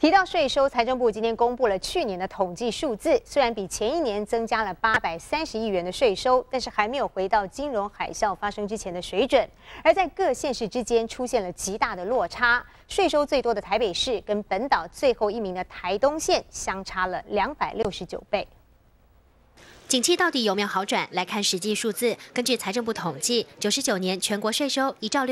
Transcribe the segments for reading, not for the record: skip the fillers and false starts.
提到税收，财政部今天公布了去年的统计数字，虽然比前一年增加了830亿元的税收，但是还没有回到金融海啸发生之前的水准。而在各县市之间出现了极大的落差，税收最多的台北市跟本岛最后一名的台东县相差了269倍。 景气到底有没有好转？来看实际数字。根据财政部统计，99年全国税收1兆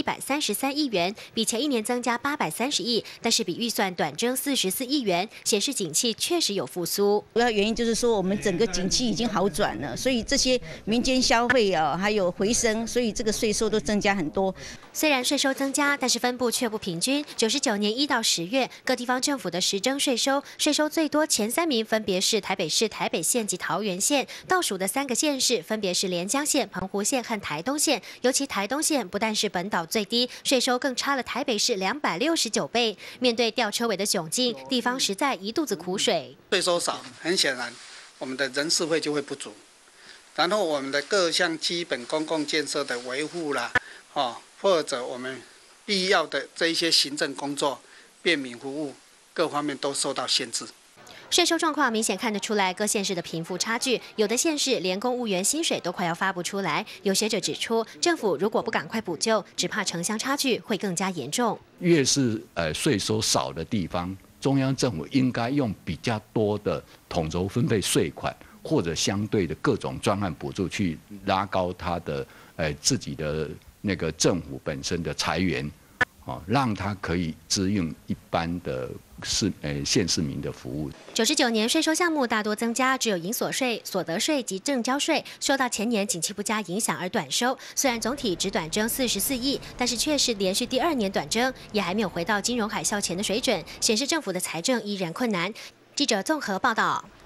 6133亿元，比前一年增加830亿，但是比预算短征44亿元，显示景气确实有复苏。 主要原因就是说，我们整个景气已经好转了，所以这些民间消费啊，还有回升，所以这个税收都增加很多。 虽然税收增加，但是分布却不平均。99年1到10月，各地方政府的实征税收最多前3名分别是台北市、台北县及桃园县。 倒数的3个县市分别是连江县、澎湖县和台东县，尤其台东县不但是本岛最低，税收更差了台北市269倍。面对吊车尾的窘境，地方实在一肚子苦水。 税收少，很显然，我们的人事费就会不足，然后我们的各项基本公共建设的维护啦，或者我们必要的这一些行政工作、便民服务各方面都受到限制。 税收状况明显看得出来，各县市的贫富差距，有的县市连公务员薪水都快要发不出来。有学者指出，政府如果不赶快补救，只怕城乡差距会更加严重。 越是税收少的地方，中央政府应该用比较多的统筹分配税款，或者相对的各种专案补助去拉高它的自己的那个政府本身的财源。 让它可以支应一般的县市民的服务。 99年税收项目大多增加，只有营所税、所得税及证交税受到前年景气不佳影响而短收。虽然总体只短征44亿，但是却是连续第2年短征，也还没有回到金融海啸前的水准，显示政府的财政依然困难。记者综合报道。